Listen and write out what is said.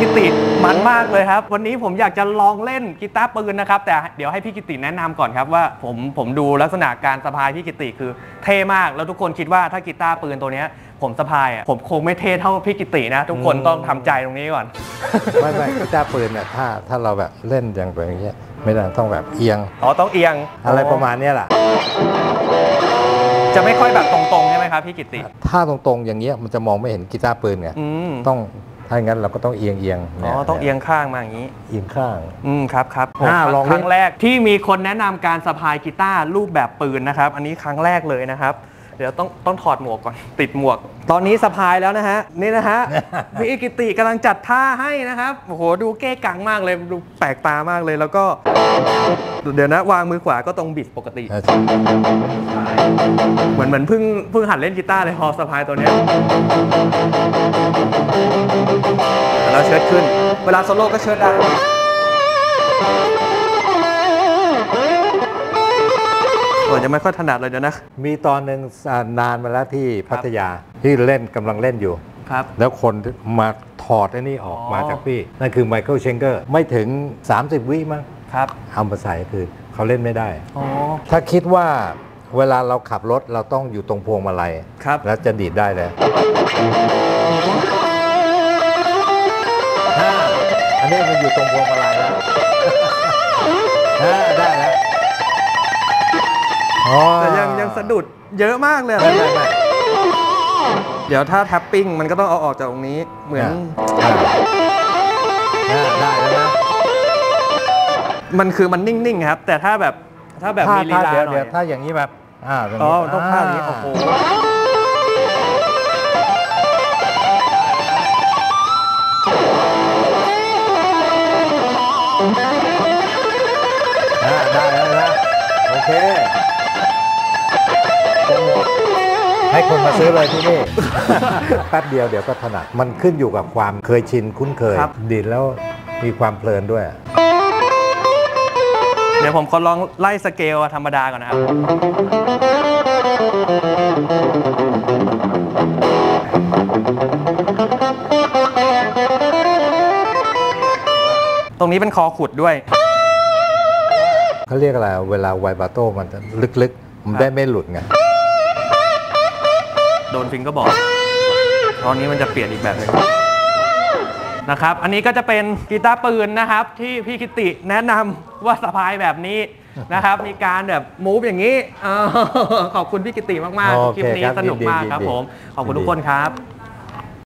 ติมันมากเลยครับวันนี้ผมอยากจะลองเล่นกีตาร์ปืนนะครับแต่เดี๋ยวให้พี่กิติแนะนำก่อนครับว่าผมดูลักษณะการสะพายพี่กิติคือเท่มากแล้วทุกคนคิดว่าถ้ากีตาร์ปืนตัวนี้ผมสะพายผมคงไม่เท่เท่าพี่กิตินะทุกคนต้องทำใจตรงนี้ก่อนไม่กีตาร์ปืนเนี่ยถ้าเราแบบเล่นอย่างแบบนี้ไม่ได้ต้องแบบเอียงต้องเอียงอะไรประมาณนี้แหละจะไม่ค่อยแบบตรงๆใช่ไหมครับพี่กิติถ้าตรงๆอย่างเงี้ยมันจะมองไม่เห็นกีตาร์ปืนไงต้องถ้าอย่างนั้นเราก็ต้องเอียงต้องเอียงข้างมาอย่างนี้เอียงข้างครับลองครั้งแรกที่มีคนแนะนำการสะพายกีตาร์รูปแบบปืนนะครับอันนี้ครั้งแรกเลยนะครับเดี๋ยวต้องถอดหมวกก่อนติดหมวกตอนนี้สะพายแล้วนะฮะนี่นะฮะพี่กิติกำลังจัดท่าให้นะครับโอ้โหดูเก้กังมากเลยดูแปลกตามากเลยแล้วก็เดี๋ยวนะวางมือขวาก็ตรงบิดปกติเหมือนเพิ่งหัดเล่นกีตาร์เลยพอสะพายตัวนี้แล้วเชิดขึ้นเวลาโซโล่ก็เชิดได้จะไม่ค่อยถนัดเลยเดี๋ยวนะมีตอนหนึ่งนานมาแล้วที่พัทยาที่กำลังเล่นอยู่ครับแล้วคนมาถอดไอ้นี่ออกมาจากพี่นั่นคือไมเคิลเชงเกอร์ไม่ถึง30 วิมั้งครับเอามาใส่คือเขาเล่นไม่ได้ถ้าคิดว่าเวลาเราขับรถเราต้องอยู่ตรงพวงมาลัยแล้วจะดีดได้เลยอันนี้มันอยู่ตรงพวงมาลัยแล้วได้แล้วแต่ยังสะดุดเยอะมากเลยเดี๋ยวถ้าแท็ปปิ้งมันก็ต้องเอาออกจากตรงนี้เหมือนได้แล้วนะมันนิ่งๆครับแต่ถ้าแบบมีลีลาหน่อยถ้าอย่างนี้แบบต้องท่านี้โอ้โหได้แล้วนะโอเคให้คนมาซื้อเลยที่นี่แป๊บเดียวเดี๋ยวก็ถนัดมันขึ้นอยู่กับความเคยชินคุ้นเคยดีดแล้วมีความเพลินด้วยเดี๋ยวผมขอลองไล่สเกลธรรมดาก่อนนะครับตรงนี้เป็นคอขุดด้วยเขาเรียกอะไรเวลาไวบราโต้มันลึกๆมันได้ไม่หลุดไงโดนฟิงก็บอกตอนนี้มันจะเปลี่ยนอีกแบบหนึ่งนะครับอันนี้ก็จะเป็นกีตาร์ปืนนะครับที่พี่กิติแนะนำว่าสะพายแบบนี้นะครับมีการแบบมูฟอย่างนี้ขอบคุณพี่กิติมากๆคลิปนี้สนุกมากครับผมขอบคุณทุกคนครับ